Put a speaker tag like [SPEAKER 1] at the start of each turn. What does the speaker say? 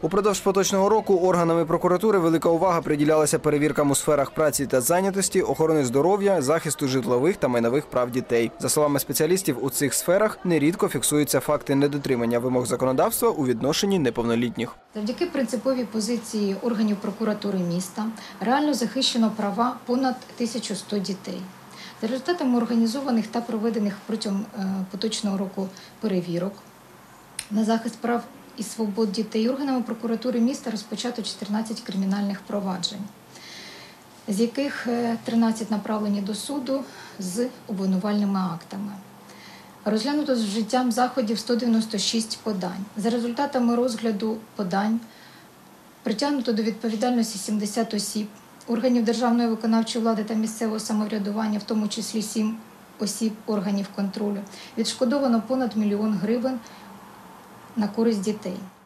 [SPEAKER 1] Упродовж поточного року органами прокуратури велика увага приділялася перевіркам у сферах праці та зайнятості, охорони здоров'я, захисту житлових та майнових прав дітей. За словами спеціалістів, у цих сферах нерідко фіксуються факти недотримання вимог законодавства у відношенні неповнолітніх.
[SPEAKER 2] Завдяки принциповій позиції органів прокуратури міста реально захищено права понад 1100 дітей. За результатами організованих та проведених протягом поточного року перевірок на захист прав і свобод дітей органами прокуратури міста розпочато 14 кримінальних проваджень, з яких 13 направлені до суду з обвинувальними актами. Розглянуто з вжиттям заходів 196 подань. За результатами розгляду подань притягнуто до відповідальності 70 осіб, органів державної виконавчої влади та місцевого самоврядування, в тому числі 7 осіб органів контролю. Відшкодовано понад 1 мільйон гривень на користь дітей.